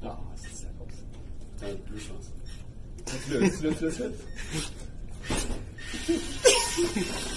Ah, c'est ça comme ça. T'as plus chance. Tu l'as fait?